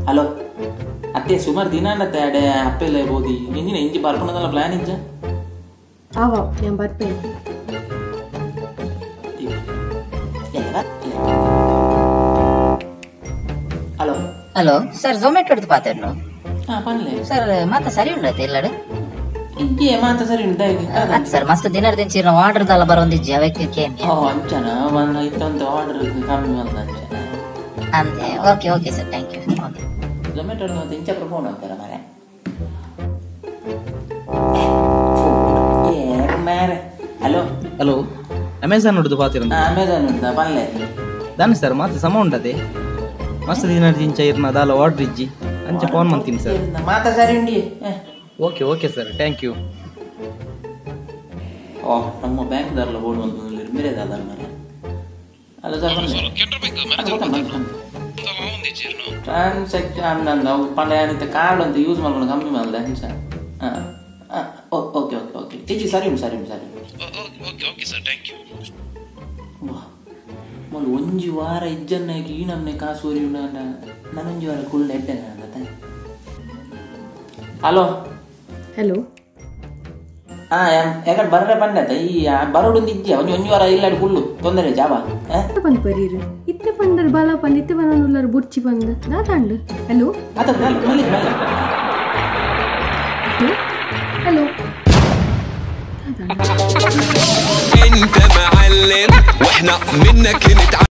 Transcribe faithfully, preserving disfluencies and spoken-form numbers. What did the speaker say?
Hello ಅತ್ತೆ ಸುಮಾರು ದಿನ ಅನ್ನತ್ತೆ ಅಡೆ ಅಪ್ಪೆಲ್ಲ ಬೋದಿ ಎಂಜಿನ ಎಂಜಿ ಬರ್ಕೊಂಡದಲ್ಲ ಪ್ಲಾನ್ ಇಂಜ ಆವಾ ನಾನು ಬರ್ತೇನೆ. ಹಲೋ ಹಲೋ ಸರ್ ಝೊಮ್ಯಾಟೊ എടുത്ത് ಪಾತೇನು ಹಾ ಪನ್ಲೆ ಸರ್ ಮಾತ ಸರಿ ಉಂಡತೆ ಎಲ್ಲಡೆ ಇಂಜಿ ಮಾತ ಸರಿ ಉಂಟಾ ಅದು ಸರ್ ಮಸ್ತ್ ದಿನದ ದಿನ ಆರ್ಡರ್ ದಲ್ಲ ಬರೋಂದಿಜ್ಜಿ ಅವಕ್ಕೆ ಕೇನೆ ಓ ಅಂಚನ ಒಂದು ಇತ್ತಂತ ಆರ್ಡರ್ ಕಮ್ಮಿ ಬಂದ ಅಂಚನ ಅಂತೆ. Okay okay sir thank you. Okay Zomato ಅಂತ ಇಂಚಪ್ರ ಫೋನ್ ಅಂತಾರ ಮಾರೆ ಏ ಮಾರೆ. ಹಲೋ ಹಲೋ ಅಮೆಝಾನ್ ಉಡ್ದು ಪಾತಿರಂತ ಅಮೆಝಾನ್ ಉಂಟಾ ಪನ್ಲೆ ದಾನೆ ಸರ್ ಮಾತು ಸಮ ಉಂಟದೆ ಮಸ್ತ್ ದಿನ ದಿಂಚ ಇರ್ನ ದಾಲ ಆರ್ಡರ್ ಇಜ್ಜಿ ಅಂಚ ಫೋನ್ ಮಾಡ್ತೀನಿ ಸರ್. ಮಾತ ಸರಿ ಉಂಡಿ. Okay okay sir thank you. ಓ ನಮ್ಮ ಬ್ಯಾಂಕ್ ದಾರಲ್ಲ ಬೋರ್ಡ್ ಒಂದು ಮೇರೆ ದಾದ ಮಾರೆ. ಅಲ್ಲ ಸರ್ ಟ್ರಾನ್ಸಾಕ್ಷನ್ ನಂದು ಪಂಡ ಏನಿತ್ತ ಕಾರ್ಡ್ ಅಂತ ಯೂಸ್ ಮಾಡ್ಕೊಂಡು ಕಮ್ಮಿ ಮಾಡಲ್ಲ ನಿಮಿಷ. ಹಾಂ ಓಕೆ ಓಕೆ ಓಕೆ ಚೀಚಿ ಸರಿ ಉಂಟು ಸರಿ ಉಂಟು ಸರಿ ಮೊದಲು ಒಂಜಿ ವಾರ ಇಜ್ಜನ್ನಾಗಿ ಈ ನಮ್ಮನೆ ಕಾಸೂರಿ ಉಂಡ ನಾನೊಂಜಿ ವಾರ ಕುಳ್ಳ ಎಡ್ಡೆನ ಮತ್ತೆ. ಹಲೋ ಹಲೋ ಹಾ ಯಾಕಡೆ ಬರ್ರೆ ಬಂದತ್ತ ಈ ಬರೋಡೊಂದು ಇಜ್ಜೆ ಒಂಜಿ ಒಂಜಿ ವಾರ ಇಲ್ಲಾಡಿ ಕುಳ್ಳು ತೊಂದರೆ ಜಾಬ ಪಂದ್ ಪರೀರು ಇತ್ತೆ ಪಂದರ್ ಬಾಲ ಪಂದ್ ಇತ್ತೆ ಬನನುಲ್ಲರ್ ಬುರ್ಚಿ ಪಂದ್ ದಾತಾಂಡ್. ಹಲೋ ಅದ ಮಲ್ಲಿ ಮಲ್ಲಿ ಹಲೋ انت معلم واحنا منك نتعلم.